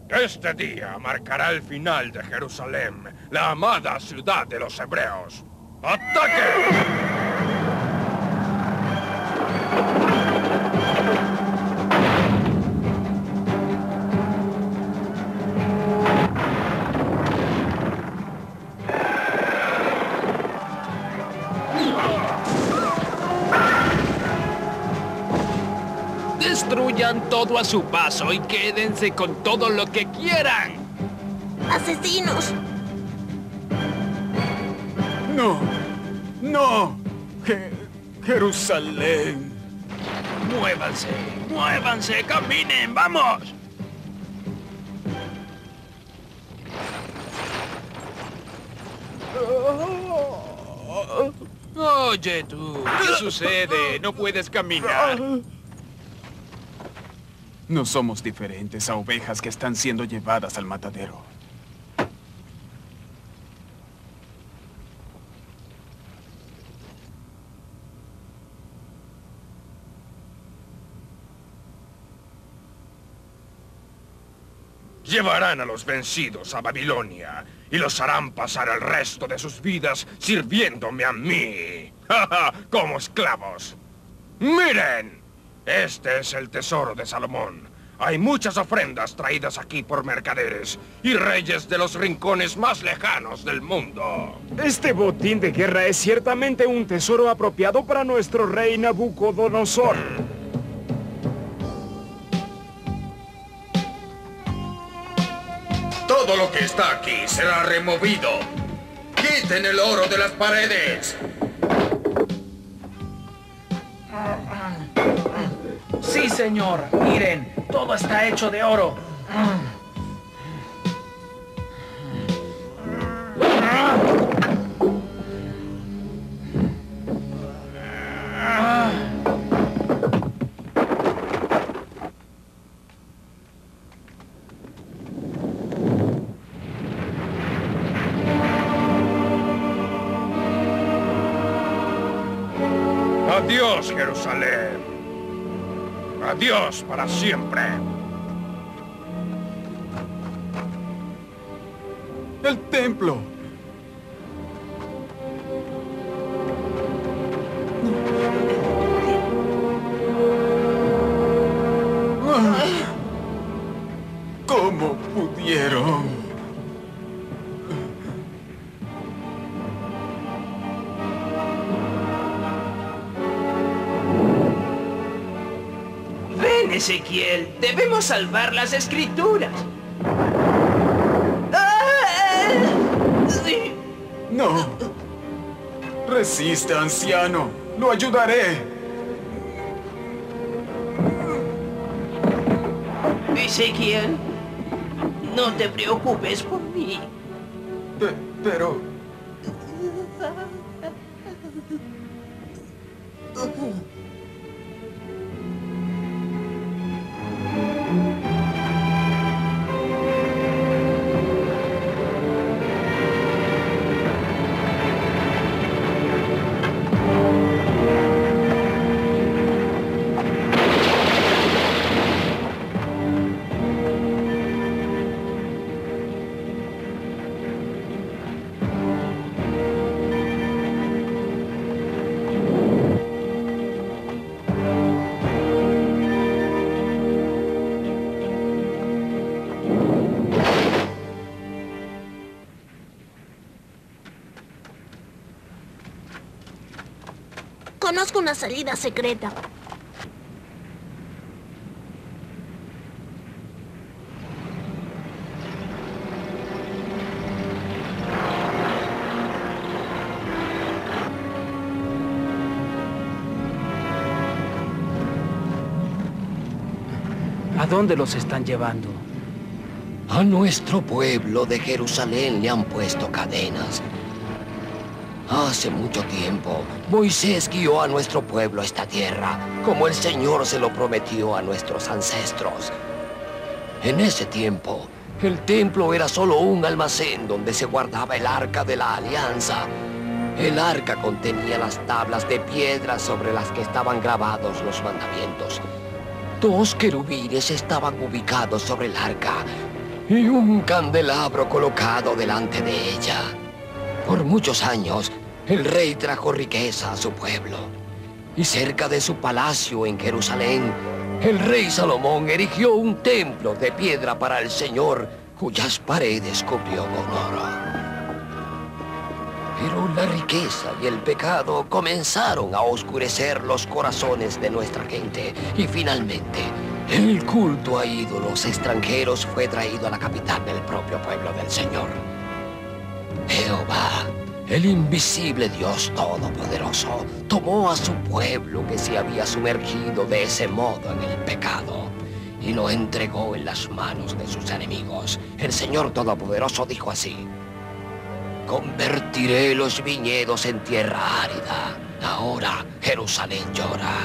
Este día marcará el final de Jerusalén, la amada ciudad de los hebreos. ¡Ataque! Destruyan todo a su paso y quédense con todo lo que quieran. ¡Asesinos! ¡No! ¡No! ¡Jerusalén! ¡Muévanse! ¡Muévanse! ¡Caminen! ¡Vamos! Oye tú, ¿qué sucede? No puedes caminar. No somos diferentes a ovejas que están siendo llevadas al matadero. Llevarán a los vencidos a Babilonia y los harán pasar el resto de sus vidas sirviéndome a mí. Como esclavos. ¡Miren! Este es el tesoro de Salomón. Hay muchas ofrendas traídas aquí por mercaderes y reyes de los rincones más lejanos del mundo. Este botín de guerra es ciertamente un tesoro apropiado para nuestro rey Nabucodonosor. Todo lo que está aquí será removido. ¡Quiten el oro de las paredes! Sí, señor. Miren, todo está hecho de oro. Adiós, Jerusalén. Adiós para siempre. ¡El templo! ¿Cómo pudieron? Ven, Ezequiel. Debemos salvar las escrituras. No. Resiste, anciano. Lo ayudaré. Ezequiel, no te preocupes por mí. Pero... Conozco una salida secreta. ¿A dónde los están llevando? A nuestro pueblo de Jerusalén le han puesto cadenas. Hace mucho tiempo, Moisés guió a nuestro pueblo a esta tierra, como el Señor se lo prometió a nuestros ancestros. En ese tiempo, el templo era solo un almacén donde se guardaba el arca de la alianza. El arca contenía las tablas de piedra sobre las que estaban grabados los mandamientos. 2 querubines estaban ubicados sobre el arca y un candelabro colocado delante de ella. Por muchos años, el rey trajo riqueza a su pueblo. Y cerca de su palacio en Jerusalén, el rey Salomón erigió un templo de piedra para el Señor, cuyas paredes cubrió con oro. Pero la riqueza y el pecado comenzaron a oscurecer los corazones de nuestra gente. Y finalmente, el culto a ídolos extranjeros fue traído a la capital del propio pueblo del Señor. Jehová, el invisible Dios Todopoderoso, tomó a su pueblo que se había sumergido de ese modo en el pecado y lo entregó en las manos de sus enemigos. El Señor Todopoderoso dijo así: convertiré los viñedos en tierra árida. Ahora Jerusalén llora.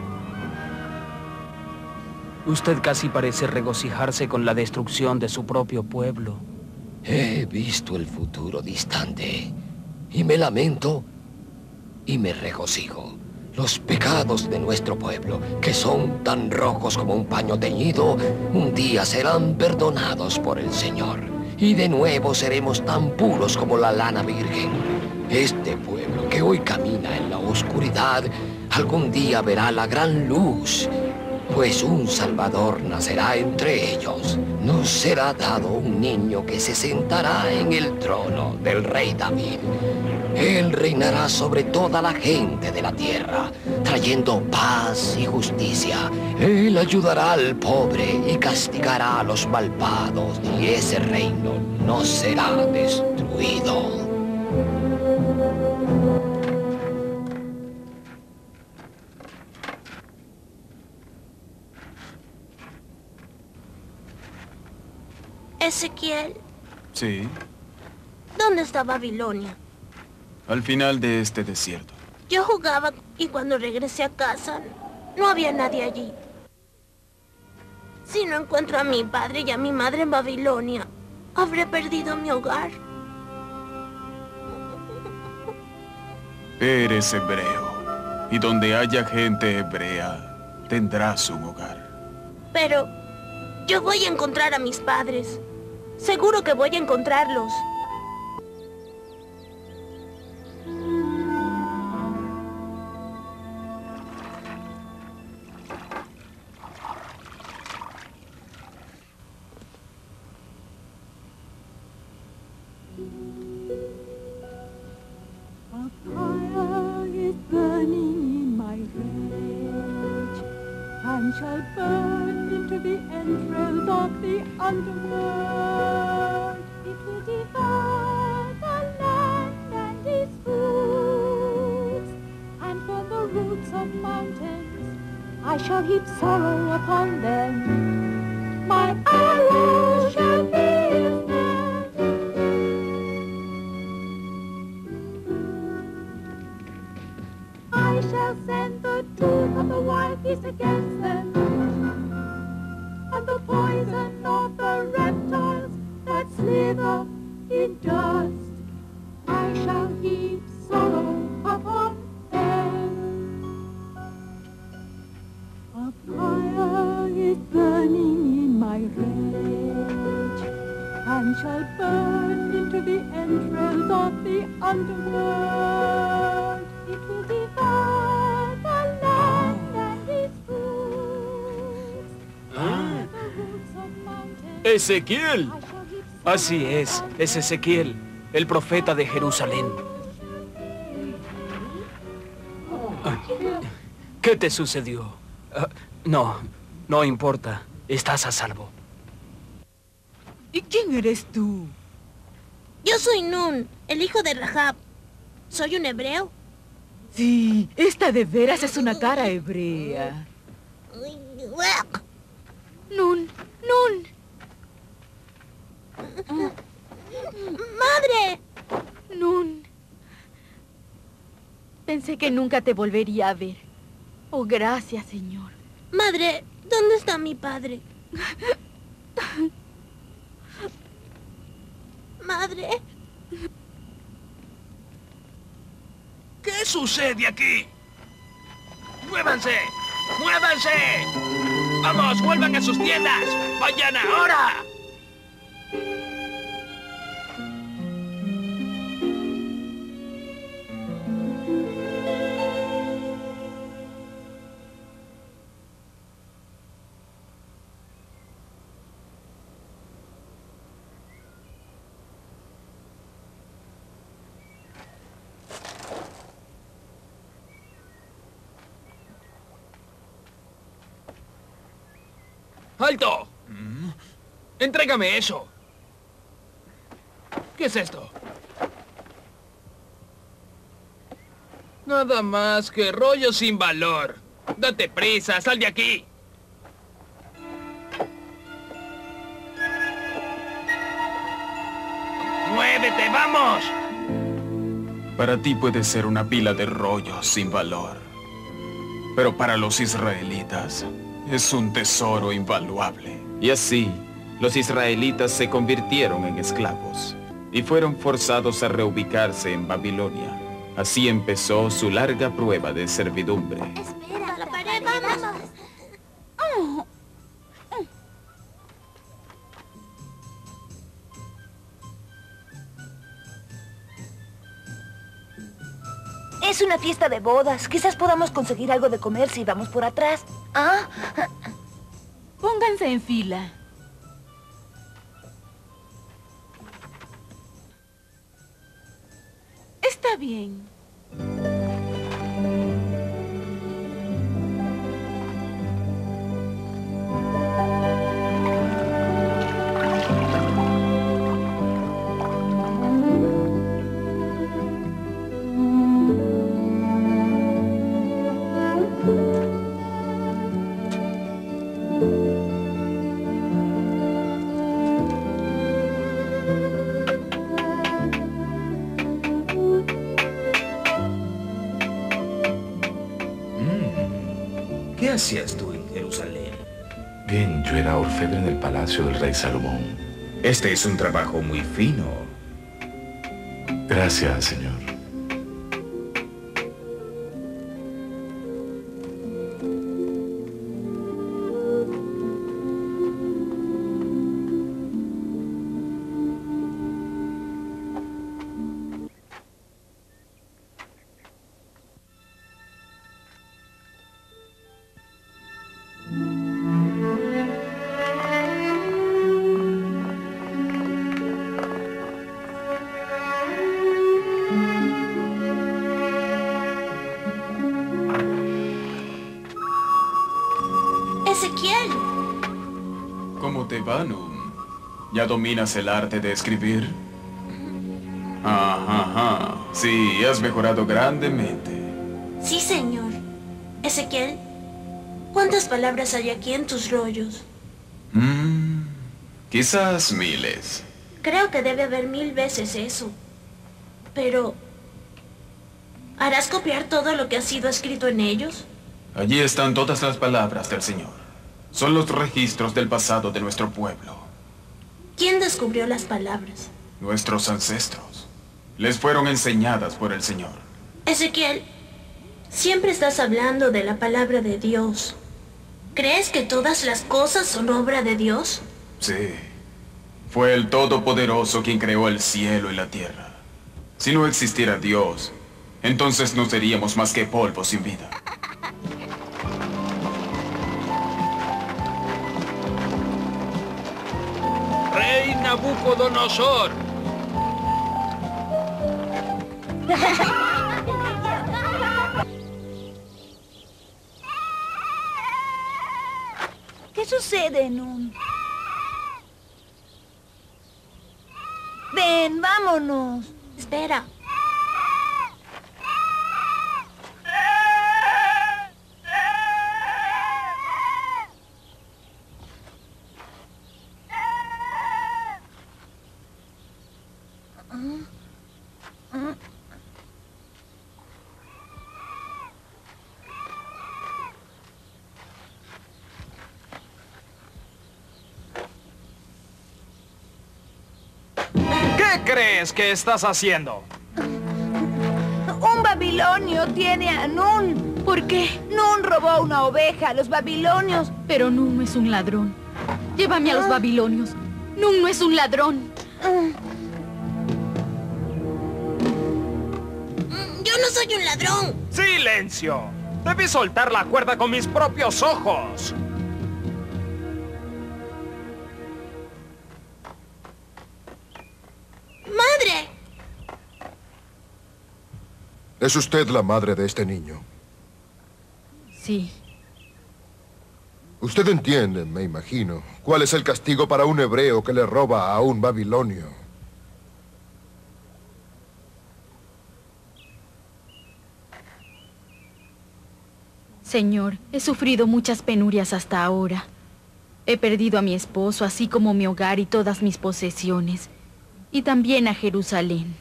Usted casi parece regocijarse con la destrucción de su propio pueblo. He visto el futuro distante y me lamento y me regocijo. Los pecados de nuestro pueblo, que son tan rojos como un paño teñido, un día serán perdonados por el Señor. Y de nuevo seremos tan puros como la lana virgen. Este pueblo que hoy camina en la oscuridad, algún día verá la gran luz, pues un Salvador nacerá entre ellos. Nos será dado un niño que se sentará en el trono del rey David. Él reinará sobre toda la gente de la tierra, trayendo paz y justicia. Él ayudará al pobre y castigará a los malvados, y ese reino no será destruido. Ezequiel, Sí, ¿dónde está Babilonia? al final de este desierto. Yo jugaba y cuando regresé a casa no había nadie allí. Si no encuentro a mi padre y a mi madre en Babilonia, habré perdido mi hogar. Eres hebreo, y donde haya gente hebrea, tendrás un hogar. Pero yo voy a encontrar a mis padres. Seguro que voy a encontrarlos. A fire is burning in my rage, and shall burn into the entrails of the underworld. It will devour the land and its fruits, and from the roots of mountains I shall heap sorrow upon them. My arrows shall pierce them. I shall send the tooth of the wild beast against them, and the poison of the reptiles that slither in dust. I shall heap sorrow upon them. A fire is burning in my rage, and shall burn into the entrails of the underworld. It will devour the land and its fruits. The roots of mountains. ¡Ezequiel! I shall heap Así es Ezequiel, el profeta de Jerusalén. ¿Qué te sucedió? No importa. Estás a salvo. ¿Y quién eres tú? Yo soy Nun, el hijo de Rahab. ¿Soy un hebreo? Sí, esta de veras es una cara hebrea. Nun. ¡Madre! Nun. Pensé que nunca te volvería a ver. Oh, gracias, Señor. Madre, ¿dónde está mi padre? Madre. ¿Qué sucede aquí? ¡Muévanse! ¡Muévanse! ¡Vamos, vuelvan a sus tiendas! ¡Vayan ahora! ¡Alto! ¡Entrégame eso! ¿Qué es esto? Nada más que rollo sin valor. ¡Date prisa! ¡Sal de aquí! ¡Muévete! ¡Vamos! Para ti puede ser una pila de rollos sin valor. Pero para los israelitas es un tesoro invaluable. Y así, los israelitas se convirtieron en esclavos y fueron forzados a reubicarse en Babilonia. Así empezó su larga prueba de servidumbre. Espera, la pared, vamos. Es una fiesta de bodas. Quizás podamos conseguir algo de comer si vamos por atrás. ¿Ah? Pónganse en fila. Está bien. ¿Qué hacías tú en Jerusalén? Bien, yo era orfebre en el palacio del rey Salomón. Este es un trabajo muy fino. Gracias, señor. Ezequiel. ¿Cómo te va, Num? ¿Ya dominas el arte de escribir? Ajá. Sí, has mejorado grandemente. Sí, señor. Ezequiel, ¿cuántas palabras hay aquí en tus rollos? Quizás miles. Creo que debe haber 1000 veces eso. Pero, ¿harás copiar todo lo que ha sido escrito en ellos? Allí están todas las palabras del Señor. Son los registros del pasado de nuestro pueblo. ¿Quién descubrió las palabras? Nuestros ancestros. Les fueron enseñadas por el Señor. Ezequiel, siempre estás hablando de la palabra de Dios. ¿Crees que todas las cosas son obra de Dios? Sí. Fue el Todopoderoso quien creó el cielo y la tierra. Si no existiera Dios, entonces no seríamos más que polvo sin vida. ¡Rey Nabucodonosor! ¿Qué sucede, Nun? Ven, vámonos. Espera. ¿Qué crees que estás haciendo? Un babilonio tiene a Nun. ¿Por qué? Nun robó una oveja a los babilonios. Pero Num es un ladrón. Llévame a los babilonios. Nun no es un ladrón. Yo no soy un ladrón. ¡Silencio! Debí soltar la cuerda con mis propios ojos. ¡Madre! ¿Es usted la madre de este niño? Sí. Usted entiende, me imagino, cuál es el castigo para un hebreo que le roba a un babilonio. Señor, he sufrido muchas penurias hasta ahora. He perdido a mi esposo, así como mi hogar y todas mis posesiones. Y también a Jerusalén.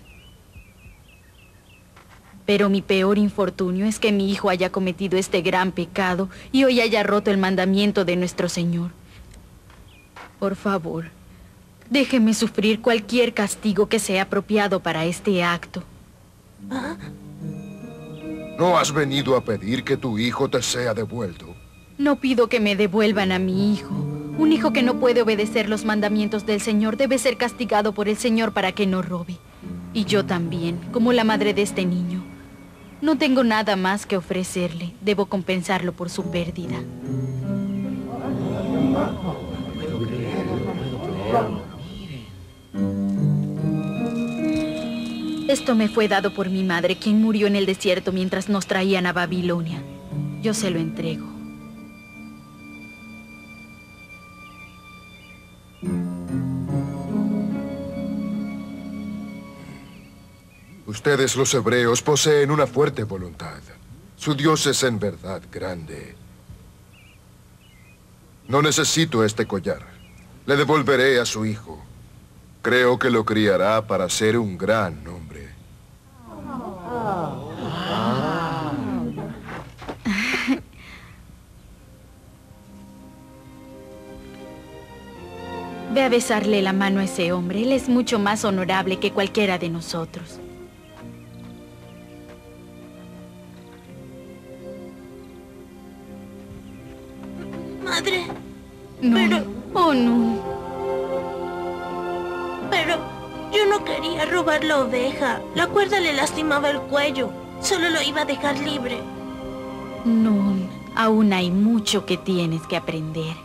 Pero mi peor infortunio es que mi hijo haya cometido este gran pecado y hoy haya roto el mandamiento de nuestro Señor. Por favor, déjeme sufrir cualquier castigo que sea apropiado para este acto. ¿Ah? ¿No has venido a pedir que tu hijo te sea devuelto? No pido que me devuelvan a mi hijo. Un hijo que no puede obedecer los mandamientos del Señor debe ser castigado por el Señor para que no robe. Y yo también, como la madre de este niño. No tengo nada más que ofrecerle. Debo compensarlo por su pérdida. Esto me fue dado por mi madre, quien murió en el desierto mientras nos traían a Babilonia. Yo se lo entrego. Ustedes, los hebreos, poseen una fuerte voluntad. Su Dios es en verdad grande. No necesito este collar. Le devolveré a su hijo. Creo que lo criará para ser un gran hombre. Ve a besarle la mano a ese hombre. Él es mucho más honorable que cualquiera de nosotros. Madre. No. Pero... Oh, no. Pero yo no quería robar la oveja. La cuerda le lastimaba el cuello. Solo lo iba a dejar libre. No, aún hay mucho que tienes que aprender.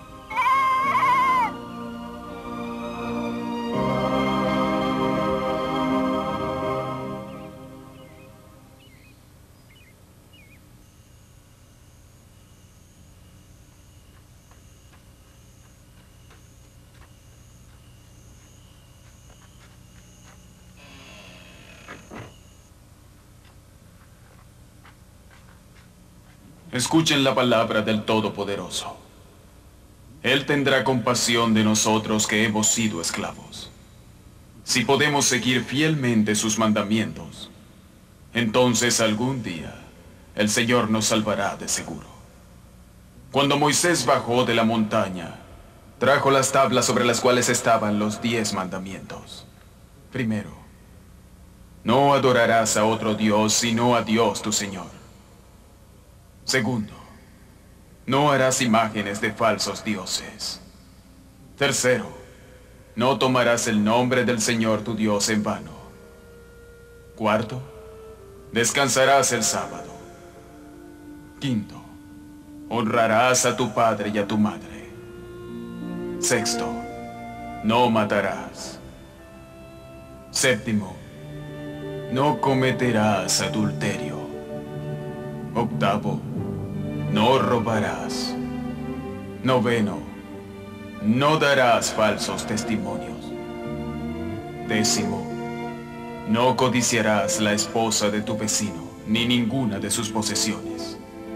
Escuchen la palabra del Todopoderoso. Él tendrá compasión de nosotros que hemos sido esclavos. Si podemos seguir fielmente sus mandamientos, entonces algún día el Señor nos salvará de seguro. Cuando Moisés bajó de la montaña, trajo las tablas sobre las cuales estaban los 10 mandamientos. Primero, no adorarás a otro Dios sino a Dios tu Señor. Segundo, no harás imágenes de falsos dioses. Tercero, no tomarás el nombre del Señor tu Dios en vano. Cuarto, descansarás el sábado. Quinto, honrarás a tu padre y a tu madre. Sexto, no matarás. Séptimo, no cometerás adulterio. Octavo, no robarás. Noveno, no darás falsos testimonios. Décimo, no codiciarás la esposa de tu vecino, ni ninguna de sus posesiones.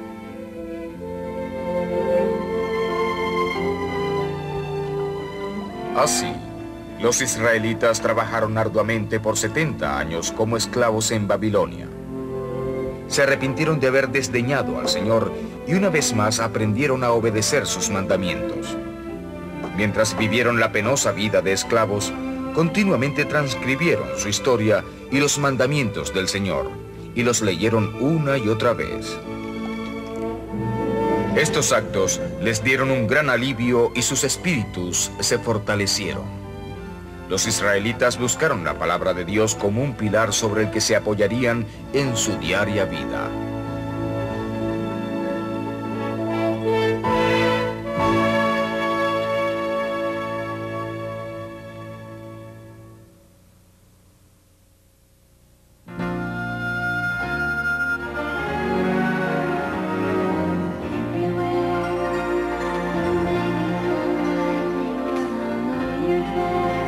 Así, los israelitas trabajaron arduamente por 70 años como esclavos en Babilonia. Se arrepintieron de haber desdeñado al Señor y una vez más aprendieron a obedecer sus mandamientos. Mientras vivieron la penosa vida de esclavos, continuamente transcribieron su historia y los mandamientos del Señor, y los leyeron una y otra vez. Estos actos les dieron un gran alivio y sus espíritus se fortalecieron. Los israelitas buscaron la palabra de Dios como un pilar sobre el que se apoyarían en su diaria vida. Your